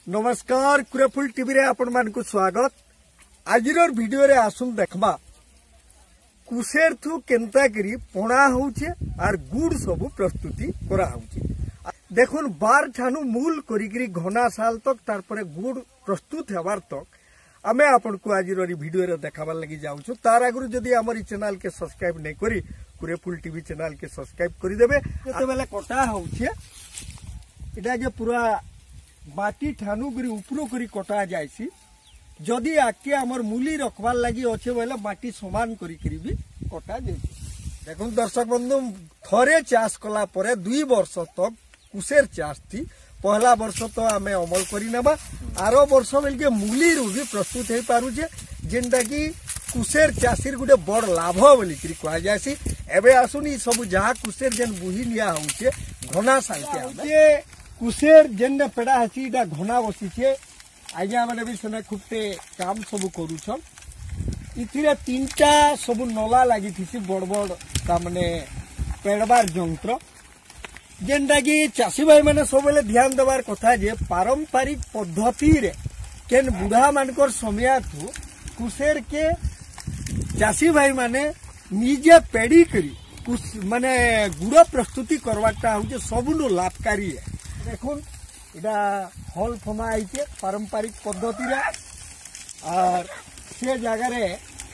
नमस्कार कुरेफुल टीवी रे आपण मान को स्वागत। आजिर वीडियो रे आसुन देखबा कुसेर थु केंता करी पणा होउछे आर गुड़ सब प्रस्तुति करा होउछे। देखुन बार ठानु मूल करी घना साल तक तार परे गुड़ प्रस्तुत हेबार तक आमे आपण को आजिर वीडियो रे देखाबार लगी जाउछु। तार आगु जदी हमर चैनल के सब्सक्राइब नै करी कुरेफुल टीवी चैनल के सब्सक्राइब करी देबे। जते बेले कटा होउछे इटा जे पूरा बाटी ठानु करी उपरो करी कटा जायसी। जदि आके हमर मूली रखबार लगी अच्छे बोले माटी समान करी भी कटा जाए। देखो दर्शक बंधु थरे चाष कला परे 2 वर्ष तक कुसेर चाष थी। पहला वर्ष तो आमे अमल करी नबा आरो वर्ष बेलके मूली रू भी प्रस्तुत हे पारुछे जेंटा कि कुसेर चाषीर गुटे बड़ लाभ बोली करी कहा जायसी। एबे आसुनी सब जहा कुसेर जेन बुही लिया होउछे घना सालके कुसेर जेन पेड़ा हसी इटा घना बसीछे। आज्ञा मैंने भी सेना खूबटे काम सब करूछन। इथिरे 3टा सब नला लगी थी बड़ बड़ तामने पेड़बार यंत्र जेनटा कि चाषी भाई मैंने सब ध्यान देवार कथा जे पारंपरिक पद्धति रे केन बुढ़ा मानकर समय थु कुसेर के चाषी भाई माने निजे पेड़ी करी माने गुड़ प्रस्तुति करवाटा होचे सबुनु लाभकारी है। देखुन इटा हल फमा आइछे पारंपरिक पद्धति रे और से जगह रे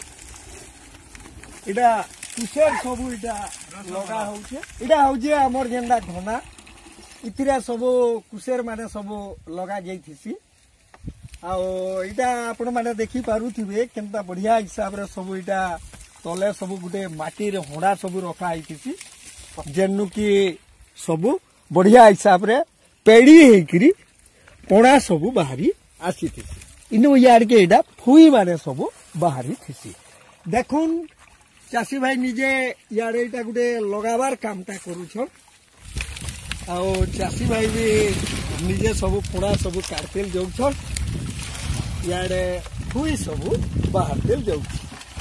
इटा कुसेर सब इटा लगा होउछे। इटा होउछे हमर जेंदा घना इतिरा सब कुसेर माने सब लगा जाइथिसी। आ इटा आपण माने देखि पारुथिबे केनता बढ़िया हिसाब रे सब इटा तले सब गुटे माटी रे होड़ा सब रखा आइथिसी जेनु की सब बढ़िया हिसाब रे पेड़ी हेकरी पणा सब बाहरी आसी थी। इनु यार के इटा फुई माने सब बाहरी थी। देखुन चाषी भाई निजे यार इटा गुटे लगाबार कामटा करूछन। आ चाषी भाई भी निजे सब पणा सब काटतेल जाउछन। यार फुई सब बाहरतेल जाउछ।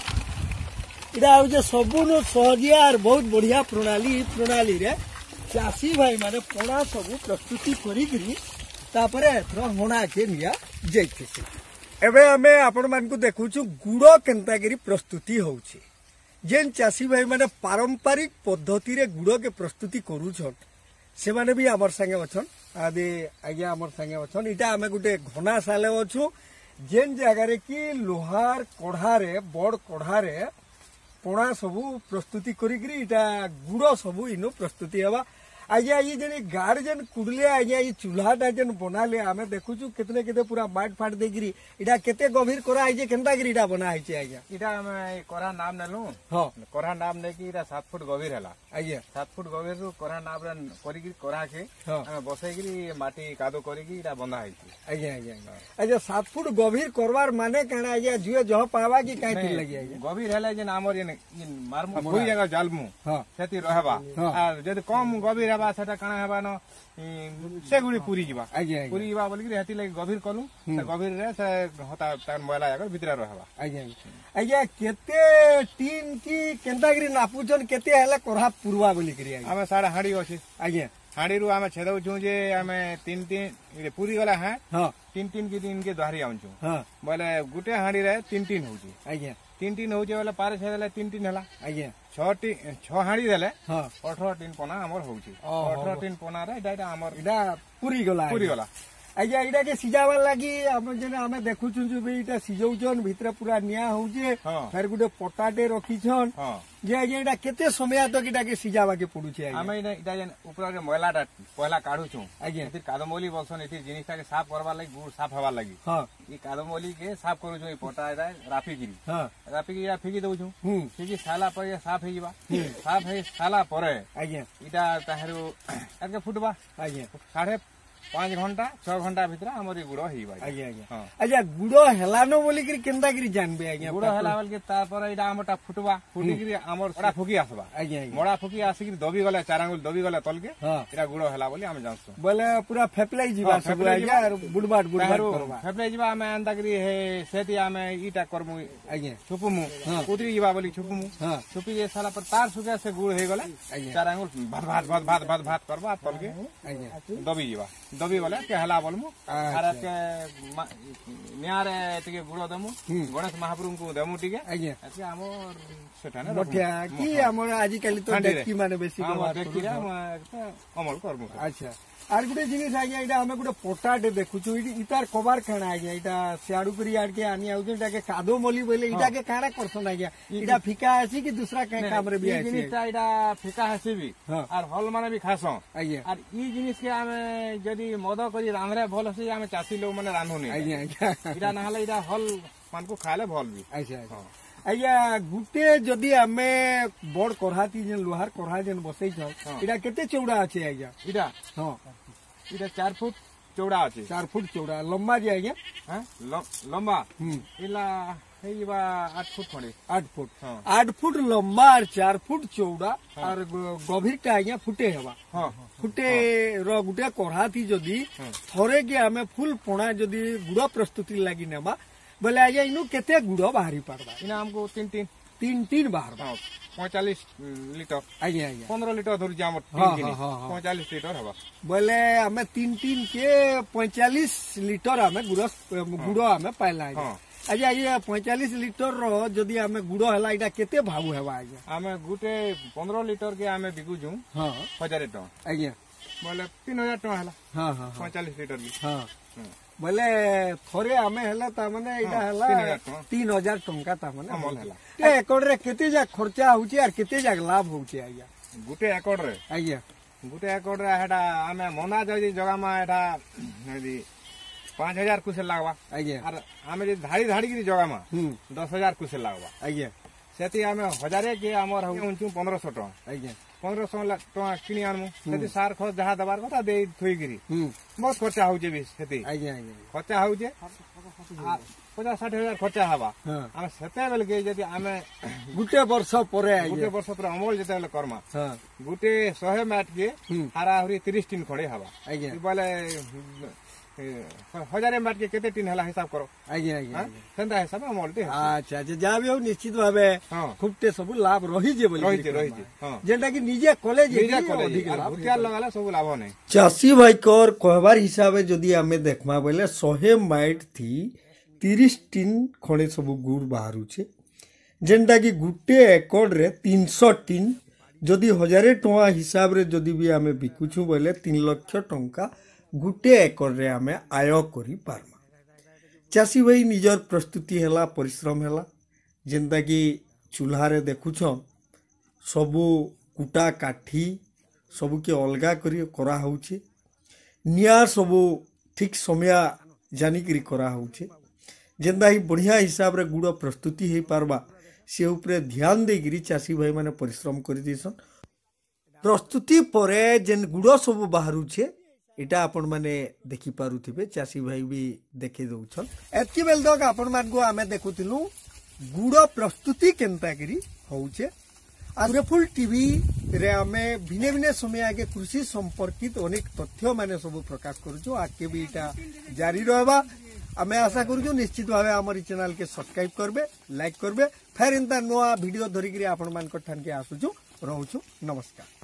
इटा हो सबुनो सहजिया और बहुत बढ़िया प्रणाली रे चाषी भाई माने पणा सब प्रस्तुति करी तापरे होना के निया जाइथिसे। एबे हमें आपण मान को देखुछु गुड़ केंता करी प्रस्तुति होउछे। जेन चाषी भाई माने पारंपरिक पद्धति रे गुड़ के प्रस्तुति करूछन से माने भी हमर संगे अछन। आदि आज्ञा हमर संगे अछन। इटा हमें गुटे घना साले अछु जेन जगह रे कि लोहार कढ़ा रे बड़ कढ़ा रे पणा सब प्रस्तुति करी इटा गुड़ सब इनो प्रस्तुति हवा। आज्ञा ये जेन गाड़ जेन कुड़ले आज्ञा ये चूल्हाटा जेन बनाले आमे देखुछु केतने केते पूरा माट फाट देगिरी इटा केते गभीर करा आइजे केनता गिरी इटा बना आइचे। आज्ञा इटा हम करा नाम नेलु। हां करा नाम ने कि इटा 7 फुट गभीर हला। आज्ञा 7 फुट गभीर रो करा नाम रे करी करा के हम बसै गिरी माटी कादो करी इटा बना आइचे। आज्ञा आज्ञा आज्ञा 7 फुट गभीर करवार माने काना आज्ञा जुए जह पावा कि काई थिल लगी। आज्ञा गभीर हला जेन हमर जेन मारमु भुई जगह जालमु सेति रहबा आ जदि कम गभीर सेटा काना हेबा न से गुडी पूरी जीवा। आज्ञा पूरी जीवा बोली कि हेती लागि गभीर कलु से गभीर रे से होता तार मैला आगर भितरा रहबा। आज्ञा आज्ञा केते टीन की केंतागिरी नापुचन केते हला करहा पूर्वा बोली करी। आमे सारा हाडी अछि। आज्ञा हाडी रु आमे छेदउ छु जे आमे 3 पूरी गला है। हां 3 की 3 के द्वारी आउछु। हां बोले गुटे हाडी रे 3 होउची। आज्ञा 3 होउचे बोले पारे छेदले 3 हला। आज्ञा 6 हाडी देले 18 टीन पना हमर होउची। 18 टीन पना रे इटा हमर इटा पूरी गला। आज्ञा इटा के सिजावा लागि हम जेने हमें देखु छु जे इटा सिजौचन भितर पूरा निया होउचे फेर गुटे पटाटे रखिछन जे आज्ञा इटा केते समय तक इटा के सिजावा के पडु छै। आज्ञा हमें इटा जेन ऊपर के मैलाटा पहला काढु छु। आज्ञा इति कादमोली बसन इति जिनिसटा के साफ करबा लागि गुड़ साफ हवा लागि। हां ई कादमोली के साफ करू छु ई पटाटा राफी गिरी। हां राफी गिरी फिकी दउ छु। फिकी साला पर साफ हे जीवा। साफ हे साला पर आज्ञा इटा ताहरु आके फुटबा। आज्ञा 5 घंटा 6 घंटा भीतर हमर गुड़ हेबा। आज्ञा आज्ञा अच्छा गुड़ हेलानो बोली कि केंता करी जानबे। आज्ञा गुड़ हेला बोल के तापर इडा हमटा फुटबा फुटी कि हमर मड़ा फुकी आसबा। आज्ञा मड़ा फुकी आसी कि दबी गले 4 आंगुल दबी गले तल के इडा गुड़ हेला बोली हम जानसु। बोले पूरा फेपलाई जीवा सब आज्ञा और बुडबाट करबा फेपलाई जीवा हमें अंदा करी हे सेती हमें ईटा करमु। आज्ञा छुपुमु कुदरी जीवा बोली छुपुमु। छुपी जे साला पर तार सुके से गुड़ हे गले 4 आंगुल भात भात भात भात भात करबा तल के। आज्ञा दबी जीवा। दबी बोले के हला बोलमु आर के निया रे टिके गुड़ देमु गणेश महाप्रभु को देमु टिके आज्ञा एके हमर सेठाने बठिया कि हमर आज काली तो डेक्ची माने बेसी डेक्ची रे अमल करमु अच्छा आर गुटे जिनिस आज्ञा इटा हमें गुटे पोटाटे देखुछु इतार कबार खाना आज्ञा इटा सियाडू करी आड़ के आनी आउ इटा के कादो मली बोले इटा के काना करसन आज्ञा इटा फिका आसी कि दूसरा काम रे भी आसी जिनिसटा इटा फिका आसी भी आर हल माने भी खासो आज्ञा आर ई जिनिस के हमें जदी मद करी रांधरे भल से हमें चासी लोग माने रांधुनी आज्ञा इटा ना हले इटा हल मान को खाले भल भी अच्छा आज्ञा गुटे जदी आमे बड़ करहाती जेन लोहार करहा जेन बसै छ इटा केते चौड़ा अछि आज्ञा इटा हां इटा 4 फुट चौड़ा अछि 4 फुट चौड़ा लंबा जे आज्ञा हां लंबा इला हेइबा 8 फुट खड़े 8 फुट 8 फुट लंबा और 4 फुट चौड़ा और गभीरटा आज्ञा फुटे हेबा हां फुटे रो गुटे करहाती जदी थरे के आमे फुल पोणा जदी गुड़ प्रस्तुति लागि नेबा बोले आज्ञा इनु केते गुड़ बाहरी पारबा इना हमको तीन बाहर 45 लीटर आज्ञा आज्ञा 15 लीटर धरि जाम 45 लीटर हबा बोले हमें तीन के 45 लीटर हमें गुड़ हमें पाइला आज्ञा ये 45 लीटर रो जदी हमें गुड़ हला इटा केते भाव हेबा आज्ञा हमें गुटे 15 लीटर के हमें बिकु छु 1000 टका आज्ञा बोले 3000 टका हला हां हां 45 लीटर की हां बोले थोरे हमें हला ता माने इटा हला 3000 टंका ता माने अमल हला ए एकड़ रे केते जा खर्चा होची और केते जा लाभ होची आज्ञा गुटे एकड़ रे आज्ञा गुटे एकड़ रे हेडा हमें मना जदी जगह मा हेडा 5000 कुछ लागबा आज्ञा और हमें जे धाड़ी धाड़ी की जगह मा 10000 कुछ लागबा आज्ञा सेती हमें 1000 के हमर होंचू 1500 टका आज्ञा 1500 टका किनी आनमु सेती सार खर्च जहा दबार कथा दे थोई गिरी बहुत खर्चा होजे भी सेती आज्ञा आज्ञा खर्चा होजे 50-60 हजार खर्चा हवा हम सेते बेल के जदी हमें गुटे वर्ष परे अमल जते बेल करमा गुटे 100 मैट के हारा हरी 30 टिन खड़े हवा आज्ञा बोले 1000 मैट के केते टिन हला हिसाब करो आज्ञा आज्ञा सेंदा हिसाब अमल ते अच्छा अच्छा जाबे हो निश्चित भाबे खूबटे सब लाभ रही जे बोली रही जे जेंटा कि निजे कॉलेज अधिक लाभ भुतिया लगाला सब लाभ नै चासी भाई कर कहबार हिसाबे जदी हमें देखमा बोले 100 मैट थी 30 टिन खड़े सब गुड़ बाहर जेनटा कि गुटे एकड़ रे 300 टिन जदि 1000 टका हिसाब रे जदि भी आमे बिकुछु बोले 3 लाख टंका गुटे एकड़ रे आमे आय करि पारमा चासी भाई निजर प्रस्तुति हैला परिश्रम हैला जेनटा कि चूल्हा रे देखुछन सबु कुटा काठी सबु के अलगा करी करा होउछे निया सबु ठीक समय जानी करी करा होउछे जेंदा ही बढ़िया हिसाब रे गुड़ प्रस्तुति हे पारबा से ऊपर ध्यान देगिरी चासी भाई माने परिश्रम करि दिसन प्रस्तुति परे जेन गुड़ सब बाहरु छे इटा आपण माने देखि पारुथिबे चासी भाई भी देखे दउछन एतकी बेल दक आपण मान को आमे देखुतिलु गुड़ प्रस्तुति केनता करी होउछे आरे फुल टीवी रे आमे भिने भिने समय आगे कृषि संपर्कित अनेक तथ्य माने सब प्रकाश करूछु आके भी इटा जारी रहबा आमे आशा करूछु निश्चित भावे हमर चैनल के सब्सक्राइब करबे लाइक करबे फेर इंता नोआ वीडियो धरिकरी आपण मान को ठान के आसुछु रहउछु नमस्कार।